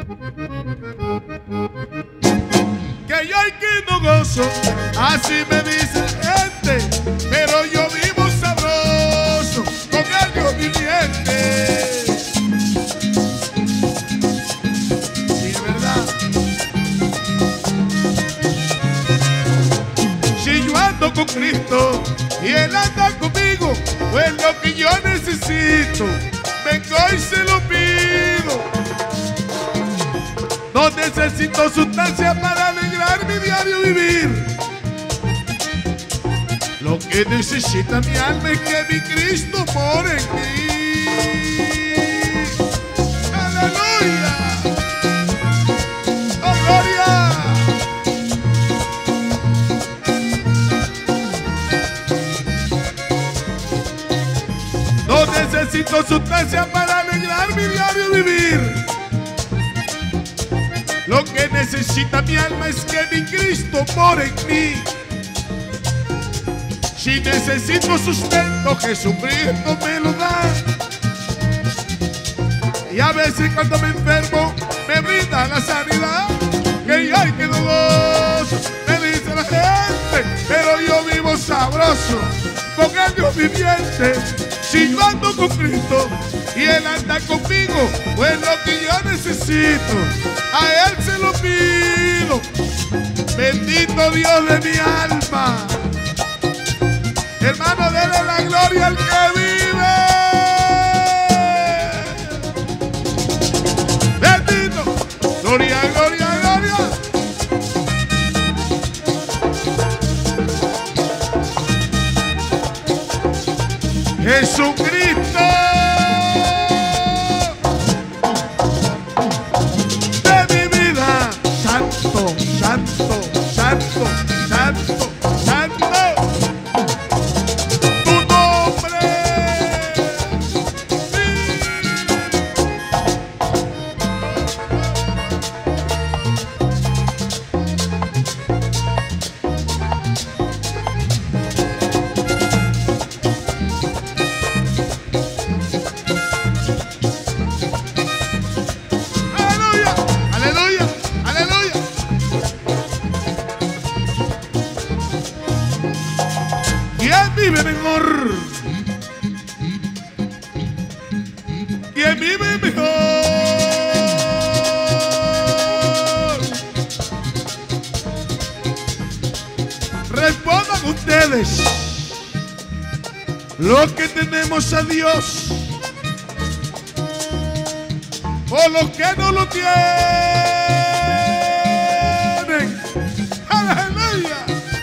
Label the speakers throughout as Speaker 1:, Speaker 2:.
Speaker 1: Que yo hay que no gozo, así me dice la gente, pero yo vivo sabroso con el Dios viviente. Sí, verdad. Si yo ando con Cristo y Él anda conmigo, pues lo que yo necesito, vengo y se lo pido. No necesito sustancia para alegrar mi diario vivir. Lo que necesita mi alma es que mi Cristo more en mí. ¡Aleluya! ¡Oh, gloria! No necesito sustancia para alegrar mi diario vivir. Lo que necesita mi alma es que mi Cristo more en mí. Si necesito sustento, Jesucristo me lo da. Y a veces cuando me enfermo, me brinda la sanidad. Que yo hay que no gozo, me dice la gente, pero yo vivo sabroso con el Dios viviente. Si yo ando con Cristo y Él anda conmigo, pues lo que yo necesito, a Él se lo pido. Bendito Dios de mi alma. Hermano, denle la gloria al que vive. Bendito. Gloria, gloria, gloria. Jesucristo. Santo, santo, santo, santo, tu nombre. Aleluya, aleluya, aleluya. ¿Quién vive mejor? ¿Quién vive mejor? Respondan ustedes. Los que tenemos a Dios o los que no lo tienen. ¡Aleluya!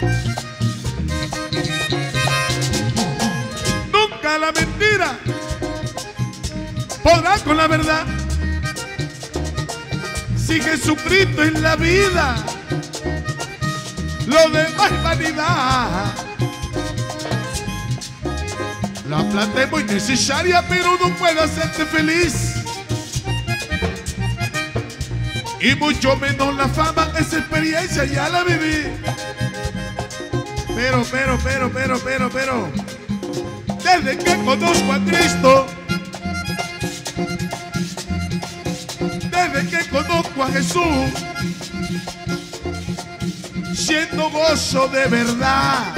Speaker 1: Nunca la mentira podrá con la verdad. Si Jesucristo es la vida, lo demás es vanidad. La plata es muy necesaria, pero no puede hacerte feliz. Y mucho menos la fama, esa experiencia ya la viví. Pero, desde que conozco a Cristo, desde que conozco a Jesús, siento gozo de verdad.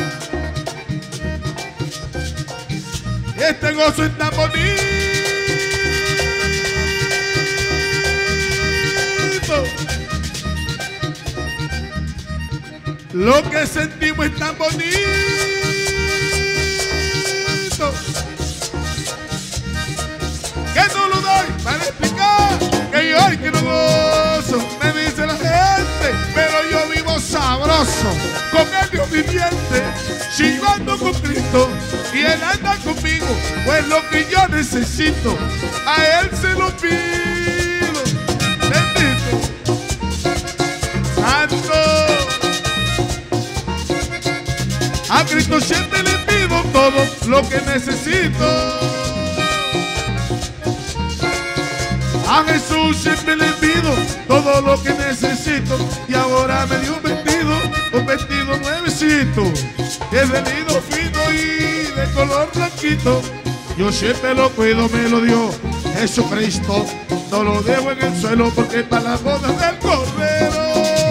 Speaker 1: Este gozo es tan bonito. Lo que sentimos es tan bonito que no lo doy para explicar. Que yo hay que no gozo, me dice la gente, pero yo vivo sabroso con el Dios viviente. Si yo ando con Cristo y Él anda conmigo, pues lo que yo necesito, a Él se lo pido. Bendito, santo. A Cristo siempre le pido todo lo que necesito. A Jesús siempre le pido todo lo que necesito. Y ahora me dio un vestido nuevecito, es de lino fino y de color blanquito. Yo siempre lo cuido, me lo dio Jesucristo, no lo dejo en el suelo porque es para las bodas del Cordero.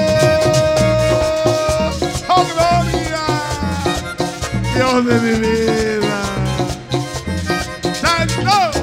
Speaker 1: ¡Oh, gloria! Dios de mi vida. ¡Santo!